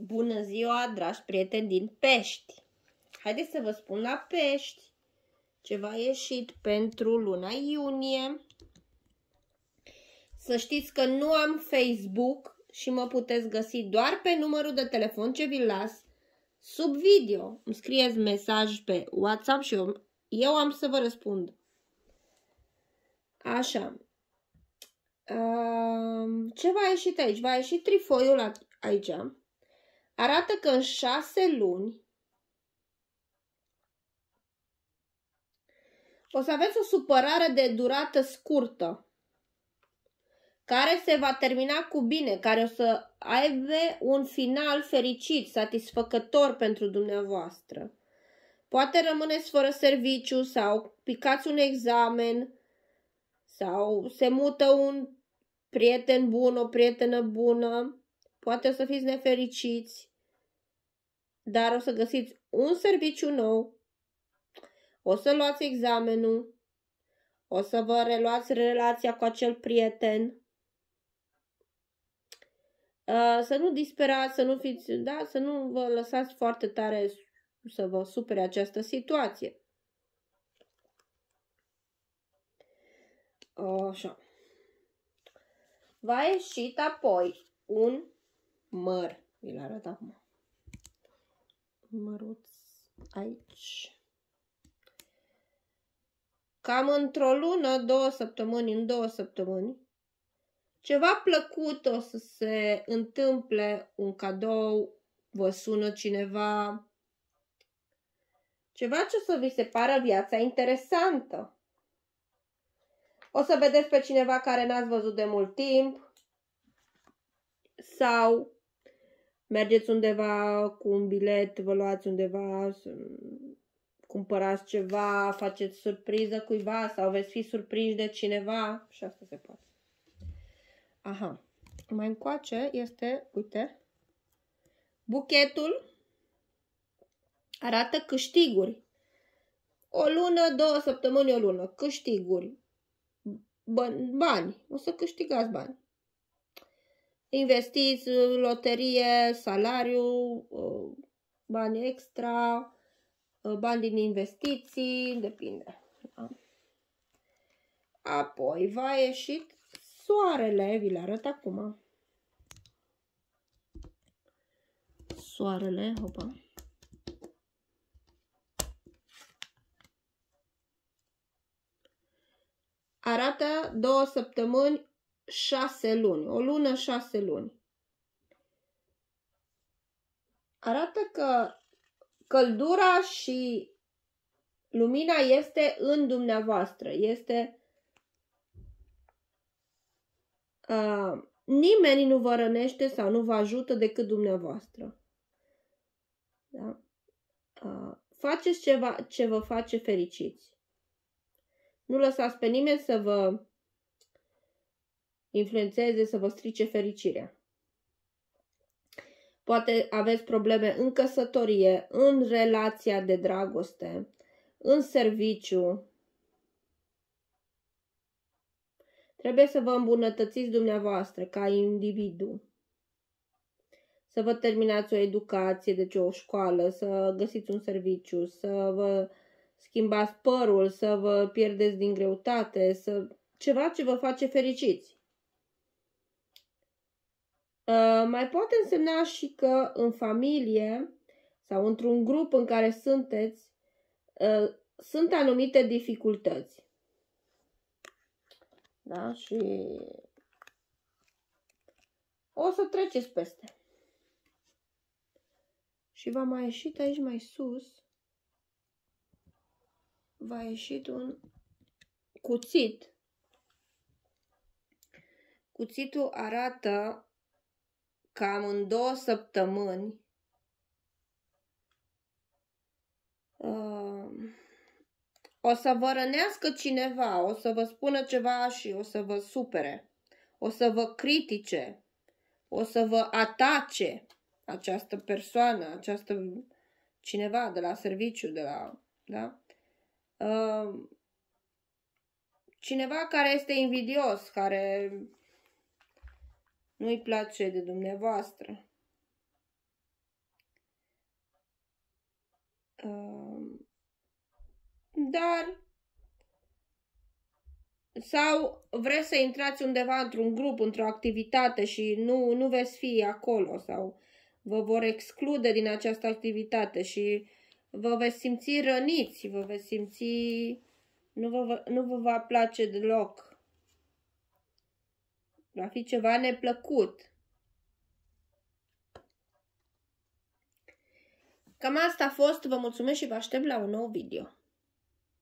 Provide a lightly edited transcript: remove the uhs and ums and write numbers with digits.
Bună ziua, dragi prieteni din Pești! Haideți să vă spun la Pești ce v-a ieșit pentru luna iunie. Să știți că nu am Facebook și mă puteți găsi doar pe numărul de telefon ce vi-l las sub video. Îmi scrieți mesaj pe WhatsApp și eu am să vă răspund. Așa. Ce v-a ieșit aici? V-a ieșit trifoiul aici. Arată că în 6 luni o să aveți o supărare de durată scurtă, care se va termina cu bine, care o să aibă un final fericit, satisfăcător pentru dumneavoastră. Poate rămâneți fără serviciu sau picați un examen sau se mută un prieten bun, o prietenă bună. Poate o să fiți nefericiți, dar o să găsiți un serviciu nou, o să luați examenul, o să vă reluați relația cu acel prieten. Să nu disperați, să nu fiți, da, să nu vă lăsați foarte tare să vă supere această situație. Așa. V-a ieșit apoi un măr. Vi-l arăt acum. Măruț aici. Cam într-o lună, 2 săptămâni, în 2 săptămâni, ceva plăcut o să se întâmple, un cadou, vă sună cineva, ceva ce o să vi se pară viața interesantă. O să vedeți pe cineva care n-ați văzut de mult timp sau mergeți undeva cu un bilet, vă luați undeva, cumpărați ceva, faceți surpriză cuiva sau veți fi surprinși de cineva și asta se poate. Aha. Mai încoace este, uite, buchetul arată câștiguri. O lună, 2 săptămâni, o lună, câștiguri. Bani. O să câștigați bani. Investiți, loterie, salariu, bani extra, bani din investiții, depinde. Da? Apoi va ieșit soarele, vi-l arăt acum. Soarele, hopa. Arată 2 săptămâni, 6 luni. O lună, 6 luni. Arată că căldura și lumina este în dumneavoastră. Este... nimeni nu vă rănește sau nu vă ajută decât dumneavoastră. Da? Faceți ceva ce vă face fericiți. Nu lăsați pe nimeni să vă influențeze, să vă strice fericirea. Poate aveți probleme în căsătorie, în relația de dragoste, în serviciu. Trebuie să vă îmbunătățiți dumneavoastră ca individu. Să vă terminați o educație, deci o școală, să găsiți un serviciu, să vă schimbați părul, să vă pierdeți din greutate, ceva ce vă face fericiți. Mai poate însemna și că în familie sau într-un grup în care sunteți, sunt anumite dificultăți. Da? Și o să treceți peste. Și va mai ieșit aici mai sus, va ieșit un cuțit. Cuțitul arată cam în 2 săptămâni o să vă rănească cineva, o să vă spună ceva și o să vă supere, o să vă critique, o să vă atace această persoană, cineva de la serviciu, da? Cineva care este invidios, care nu-i place de dumneavoastră. Dar sau vreți să intrați undeva într-un grup, într-o activitate și nu veți fi acolo sau vă vor exclude din această activitate și vă veți simți răniți, vă veți simți, nu vă va place deloc. Va fi ceva neplăcut. Cam asta a fost, vă mulțumesc și vă aștept la un nou video.